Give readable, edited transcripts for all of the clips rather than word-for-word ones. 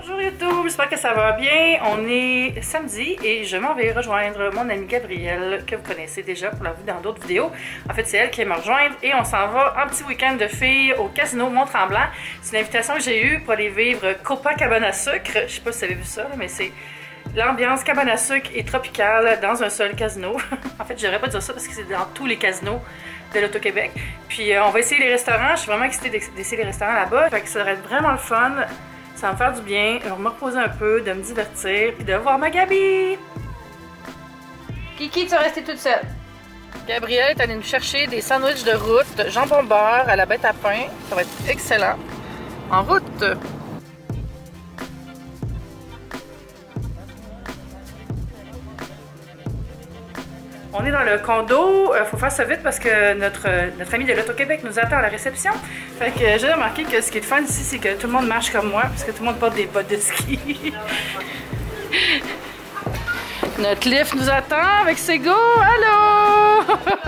Bonjour YouTube, j'espère que ça va bien. On est samedi et je m'en vais rejoindre mon amie Gabrielle, que vous connaissez déjà pour la vue dans d'autres vidéos. En fait, c'est elle qui va me rejoindre et on s'en va en petit week-end de filles au casino Mont-Tremblant. C'est une invitation que j'ai eue pour aller vivre Copacabana Sucre. Je sais pas si vous avez vu ça, mais c'est l'ambiance cabane à sucre et tropicale dans un seul casino. En fait, je devrais pas dire ça parce que c'est dans tous les casinos de l'Auto-Québec. Puis on va essayer les restaurants. Je suis vraiment excitée d'essayer les restaurants là-bas. Fait que ça devrait être vraiment le fun. Ça va me faire du bien, de me reposer un peu, de me divertir, puis de voir ma Gabi! Kiki, tu vas rester toute seule. Gabrielle est allée nous chercher des sandwichs de route, jambon beurre à la bête à pain. Ça va être excellent. En route! On est dans le condo, faut faire ça vite parce que notre ami de l'Auto-Québec nous attend à la réception. Fait que j'ai remarqué que ce qui est fun ici, c'est que tout le monde marche comme moi, parce que tout le monde porte des bottes de ski. Notre lift nous attend avec ses go. Allô!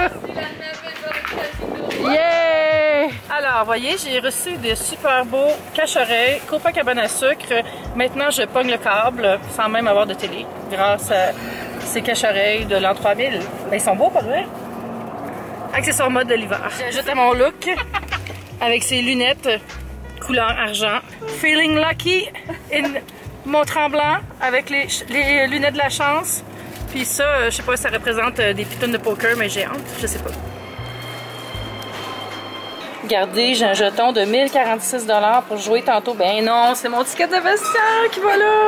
Yeah! Alors, voyez, j'ai reçu des super beaux cache-oreilles Copacabana Sucre. Maintenant, je pogne le câble sans même avoir de télé grâce à ces cache-oreilles de l'an 3000. Ben, ils sont beaux, pas vrai? Accessoire mode de l'hiver. J'ajoute à mon look avec ces lunettes couleur argent. Feeling lucky in Mont-Tremblant avec les lunettes de la chance. Puis ça, je sais pas si ça représente des pitounes de poker, mais j'ai hâte, je sais pas. Regardez, j'ai un jeton de 1046 $ pour jouer tantôt. Ben non, c'est mon ticket de vestiaire qui va là!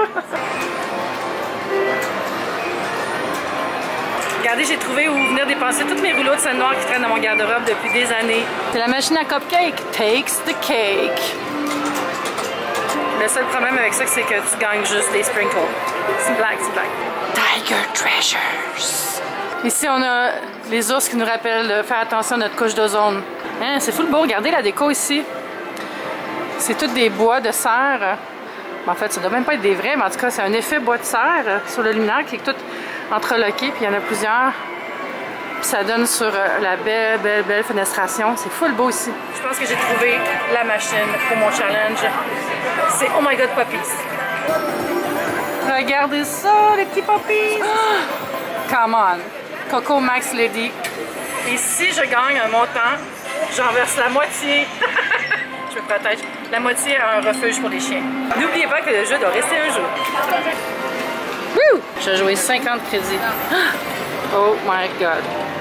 Regardez, j'ai trouvé où venir dépenser tous mes rouleaux de scène noire qui traînent dans mon garde-robe depuis des années. C'est la machine à cupcake. Takes the cake. Le seul problème avec ça, c'est que tu gagnes juste des sprinkles. C'est une blague, c'est une blague. Tiger Treasures. Ici, on a les ours qui nous rappellent de faire attention à notre couche d'ozone. Hein, c'est full beau. Regardez la déco ici. C'est tout des bois de serre. En fait, ça doit même pas être des vrais, mais en tout cas, c'est un effet bois de serre sur le luminaire qui est tout entreloqué, puis il y en a plusieurs. Puis ça donne sur la belle fenestration. C'est full beau ici. Je pense que j'ai trouvé la machine pour mon challenge. C'est Oh My God Puppies. Regardez ça, les petits puppies! Come on! Coco Max Lady. Et si je gagne un montant, j'en verse la moitié. Je me protège. La moitié à un refuge pour les chiens. N'oubliez pas que le jeu doit rester un jeu. Woo! J'ai joué 50 crédits. Oh my God.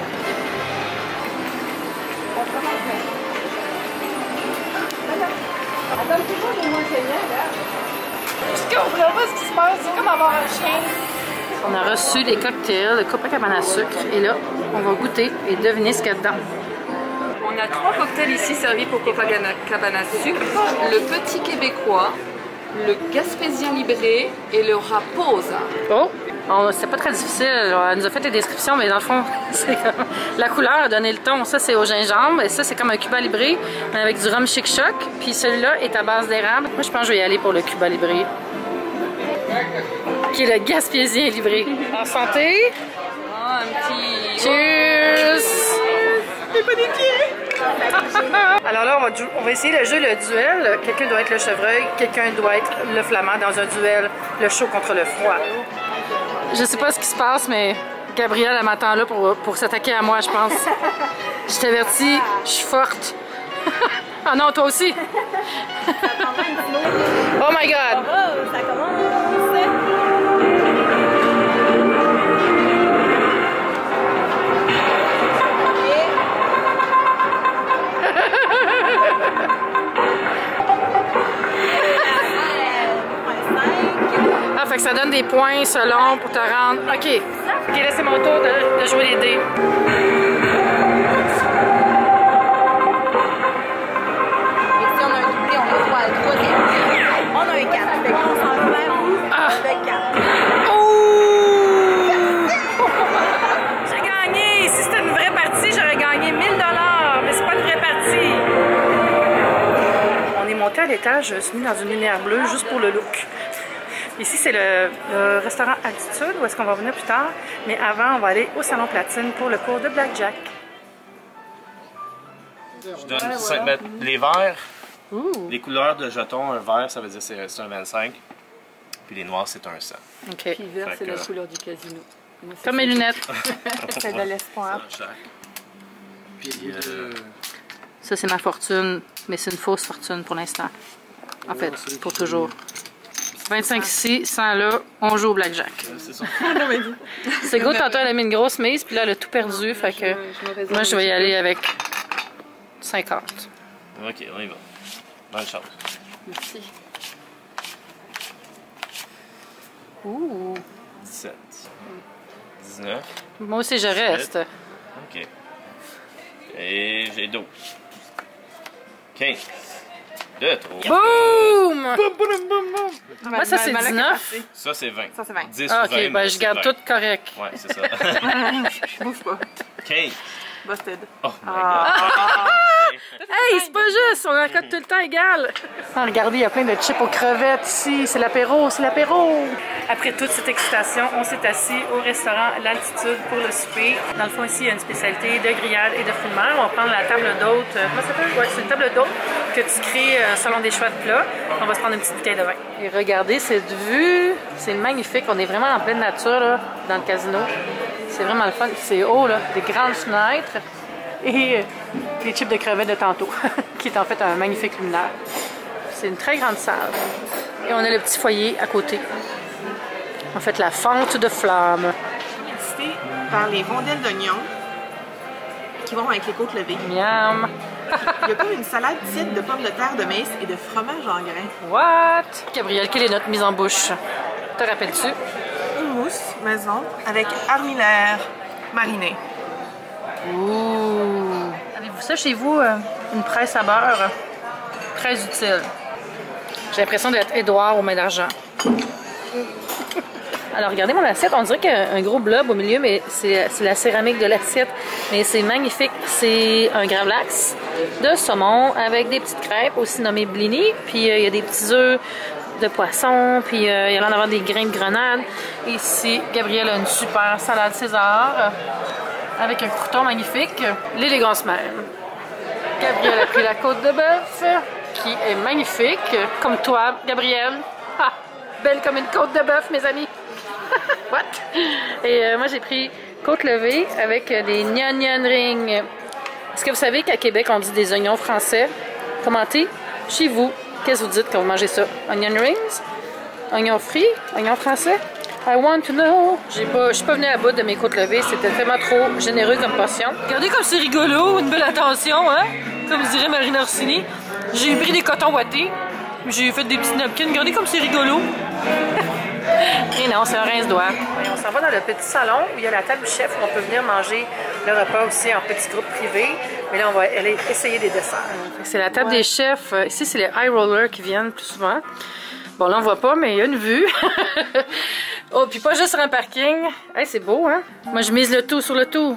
Je comprends pas ce qui se passe. C'est comme avoir un chien. On a reçu des cocktails de Copacabana Sucre. Et là, on va goûter et deviner ce qu'il y a dedans. On a 3 cocktails ici servis pour Copacabana Sucre. Le Petit Québécois, le Gaspésien Libré et le Raposa. Oh! C'est pas très difficile. Elle nous a fait les descriptions, mais dans le fond, c'est comme... la couleur a donné le ton. Ça, c'est au gingembre. Et ça, c'est comme un Cuba Libre, mais avec du rhum Chic Choc. Puis celui-là est à base d'érable. Moi, je pense que je vais y aller pour le Cuba Libre. Qui est le Gaspésien Libré. En santé! Ah, un petit... Cheers! C'est pas des pieds! Alors là, on va essayer le jeu, le duel. Quelqu'un doit être le chevreuil, quelqu'un doit être le flamand dans un duel, le chaud contre le froid. Je sais pas ce qui se passe, mais Gabrielle, elle m'attend là pour s'attaquer à moi, je pense. Je t'avertis, je suis forte. Ah non, toi aussi! Oh my God! Oh, ça commence! Ah, fait que ça donne des points selon pour te rendre... OK. OK, là, c'est mon tour de jouer les dés. Et si on a un doublé, on va jouer à 3 dés. On a un 4. Fait qu'on s'en va vers où? Avec 4. Oh! J'ai gagné! Si c'était une vraie partie, j'aurais gagné 1000 $, mais c'est pas une vraie partie. On est monté à l'étage, je suis mis dans une lumière bleue juste pour le look. Ici, c'est le restaurant Altitude, où est-ce qu'on va venir plus tard. Mais avant, on va aller au Salon Platine pour le cours de Blackjack. Je donne 5 mètres. Les verts, les couleurs de jetons, un vert, ça veut dire c'est un 25. Puis les noirs, c'est un 100. OK. Puis vert, c'est la couleur du casino. Moi, Comme mes lunettes. C'est de l'espoir. Puis Ça, c'est ma fortune, mais c'est une fausse fortune pour l'instant. En fait, pour toujours. 25 ici, 100 là, on joue au blackjack. c'est ça. C'est gros, tantôt elle a mis une grosse mise, puis là elle a tout perdu, fait que moi je vais y aller avec 50. Ok, on y va. Bonne chance. Merci. Ouh. 17. 19. Moi aussi je reste. Ok. Et j'ai 12. 15. 2, 3. Boum! Boum, boum, boum, boum. Moi ça c'est 19. Ça, c'est 20. Ça, c'est 20. 10 Ah, ou 20, ok, ben je c'est garde 20. tout correct. Ouais, c'est ça. Je bouge pas. 15. Busted. Oh my god. Hey, c'est pas juste, on encode tout le temps égal. Ah, regardez, il y a plein de chips aux crevettes ici. C'est l'apéro, c'est l'apéro. Après toute cette excitation, on s'est assis au restaurant L'Altitude pour le souper. Dans le fond, ici, il y a une spécialité de grillade et de fruits de mer. On va prendre la table d'hôte. Comment ça s'appelle? Ouais, c'est une table d'hôte que tu crées selon des choix de plats. On va se prendre une petite bouteille de vin. Et regardez cette vue. C'est magnifique. On est vraiment en pleine nature, là, dans le casino. C'est vraiment le fun. C'est haut, là. Des grandes fenêtres. Et les chips de crevettes de tantôt, qui est en fait un magnifique luminaire. C'est une très grande salle. Et on a le petit foyer à côté. En fait, la fente de flammes. Médité par les rondelles d'oignons qui vont avec les côtes levées. Miam! Il y a comme une salade tiède de pommes de terre, de maïs et de fromage en grains. What? Gabriel, quelle est notre mise en bouche? Te rappelles-tu? Houmous maison avec armillaire mariné. Ouh! Avez-vous ça chez vous? Une presse à beurre? Très utile. J'ai l'impression d'être Édouard aux mains d'argent. Alors, regardez mon assiette. On dirait qu'il y a un gros blob au milieu, mais c'est la céramique de l'assiette. Mais c'est magnifique. C'est un gravlax de saumon avec des petites crêpes, aussi nommées blini. Puis, il y a des petits œufs de poisson. Puis, il y a l'air d'avoir des grains de grenade. Ici, Gabriel a une super salade César avec un crouton magnifique. L'élégance même. Gabriel a pris la côte de bœuf, qui est magnifique. Comme toi, Gabriel. Ah, belle comme une côte de bœuf, mes amis. What? Et moi, j'ai pris côte levée avec des onion rings. Est-ce que vous savez qu'à Québec, on dit des oignons français? Commentez chez vous. Qu'est-ce que vous dites quand vous mangez ça? Onion rings? Oignons frits? Oignons français? I want to know. Je suis pas venue à bout de mes côtes levées. C'était tellement trop généreux comme portion. Regardez comme c'est rigolo. Une belle attention, hein? Comme dirait Marina Orsini. J'ai pris des cotons ouatés. J'ai fait des petits napkins. Regardez comme c'est rigolo. Et non, c'est un rince-doigt. On s'en va dans le petit salon où il y a la table du chef où on peut venir manger le repas aussi en petit groupe privé. Mais là, on va aller essayer des desserts. C'est la table des chefs. Ici, c'est les high rollers qui viennent plus souvent. Bon, là, on voit pas, mais il y a une vue. Oh, puis pas juste sur un parking. Hey, c'est beau, hein? Moi, je mise le tout sur le tout.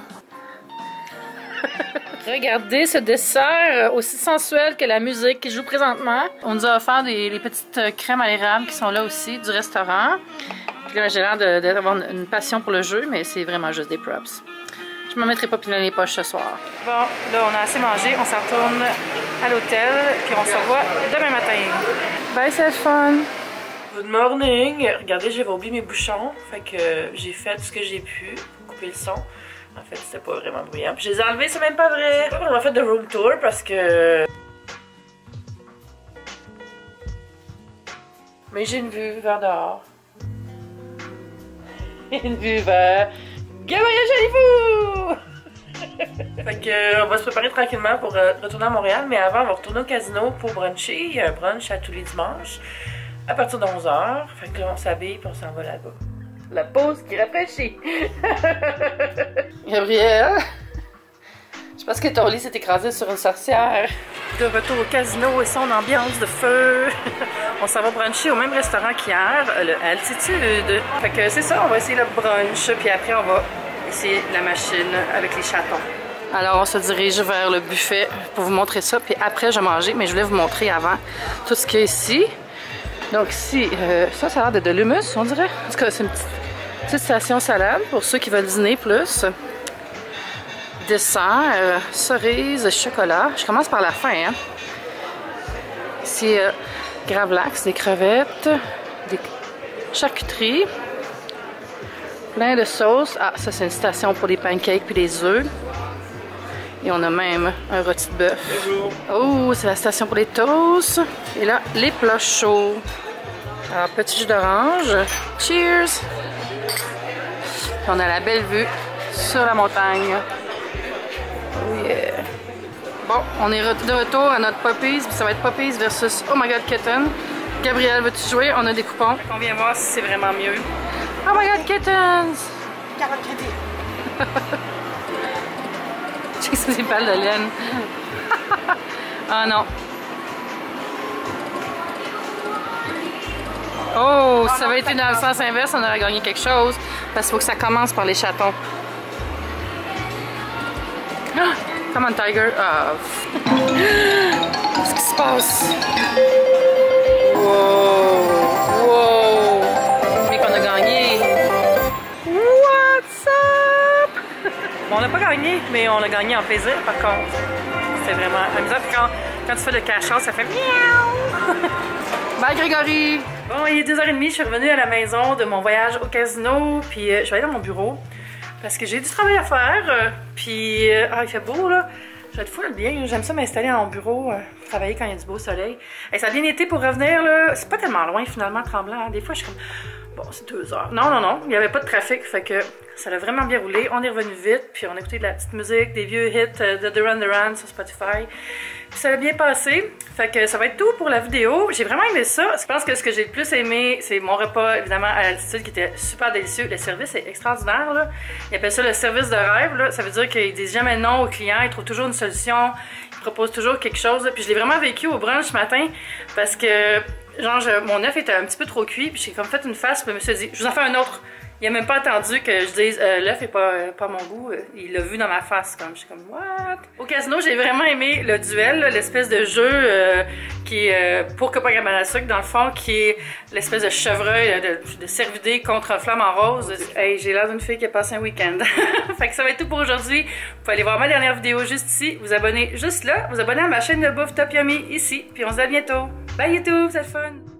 Regardez ce dessert aussi sensuel que la musique qui joue présentement. On nous a offert les petites crèmes à l'érable qui sont là aussi du restaurant. Puis là, j'ai l'air d'avoir une passion pour le jeu, mais c'est vraiment juste des props. Je me mettrai pas plein les poches ce soir. Bon, là, on a assez mangé. On s'en retourne à l'hôtel, puis on se revoit demain matin. Bye, c'est fun! Good morning! Regardez, j'avais oublié mes bouchons. Fait que j'ai fait tout ce que j'ai pu pour couper le son. En fait, c'était pas vraiment bruyant. Puis je les ai enlevés, c'est même pas vrai. J'ai pas vraiment fait de room tour parce que... Mais j'ai une vue vers dehors. Une vue vers... Gabriel Jalifou! Fait que on va se préparer tranquillement pour retourner à Montréal. Mais avant, on va retourner au casino pour bruncher. Il y a un brunch à tous les dimanches. À partir de 11h. Fait que là, on s'habille puis on s'en va là-bas. La pause qui rafraîchit. Gabriel, je pense que ton lit s'est écrasé sur une sorcière. De retour au casino et son ambiance de feu. On s'en va bruncher au même restaurant qu'hier, le Altitude. Fait que c'est ça, on va essayer le brunch, puis après on va essayer la machine avec les chatons. Alors on se dirige vers le buffet pour vous montrer ça, puis après je vais manger, mais je voulais vous montrer avant tout ce qu'il y a ici. Donc ici, ça a l'air de l'hummus, on dirait. En tout cas, c'est une petite station salade pour ceux qui veulent dîner plus. Dessert, cerise, chocolat. Je commence par la fin, hein. Ici, gravlax, des crevettes, charcuterie. Plein de sauces. Ah, ça c'est une station pour les pancakes puis les œufs. Et on a même un rôti de bœuf. Oh, c'est la station pour les toasts. Et là, les plats chauds. Alors, petit jus d'orange. Cheers! Puis on a la belle vue sur la montagne. Oh yeah! Bon, on est de retour à notre Popeyes. Ça va être Popeyes versus Oh My God Kitten. Gabrielle, veux-tu jouer? On a des coupons. On vient voir si c'est vraiment mieux. Oh my God Kittens! 40 crédits. Je sais que c'est des balles de laine. Ah non. Oh, si ça avait été dans le sens inverse, on aurait gagné quelque chose. Parce qu'il faut que ça commence par les chatons. Ah, come on, Tiger. Ah. Qu'est-ce qui se passe? Wow. Wow. Mais qu'on a gagné. What's up? Bon, on n'a pas gagné, mais on a gagné en plaisir par contre. C'est vraiment amusant. Quand tu fais le cache-out, ça fait miaou. Bye Grégory! Bon, il est 2h30, je suis revenue à la maison de mon voyage au casino, puis je vais aller dans mon bureau parce que j'ai du travail à faire. Puis, il fait beau là. Je vais être full bien. J'aime ça m'installer dans mon bureau, travailler quand il y a du beau soleil. Et ça a bien été pour revenir là. C'est pas tellement loin finalement, Tremblant. Hein. Des fois, je suis comme. Bon, c'est 2 heures. Non, non, non. Il n'y avait pas de trafic, fait que ça a vraiment bien roulé. On est revenu vite, puis on a écouté de la petite musique, des vieux hits de Duran Duran sur Spotify. Puis ça a bien passé. Fait que ça va être tout pour la vidéo. J'ai vraiment aimé ça. Je pense que ce que j'ai le plus aimé, c'est mon repas, évidemment, à l'altitude, qui était super délicieux. Le service est extraordinaire, là. Ils appellent ça le service de rêve, là. Ça veut dire qu'ils disent jamais non aux clients. Ils trouvent toujours une solution. Ils proposent toujours quelque chose. Puis je l'ai vraiment vécu au brunch ce matin parce que genre, mon œuf était un petit peu trop cuit, puis j'ai comme fait une face, puis je me suis dit, je vous en fais un autre. Il a même pas attendu que je dise, l'œuf est pas à mon goût. Il l'a vu dans ma face, comme. Je suis comme, what? Au casino, j'ai vraiment aimé le duel, l'espèce de jeu qui est pour Copacabana Sucre, dans le fond, qui est l'espèce de chevreuil de cervidé contre flamme en rose. Hey, j'ai l'air d'une fille qui a passé un week-end. Fait que ça va être tout pour aujourd'hui. Vous pouvez aller voir ma dernière vidéo juste ici, vous abonner juste là, vous abonner à ma chaîne de bouffe Top Yummy ici, puis on se dit à bientôt. Bye YouTube, c'est le fun!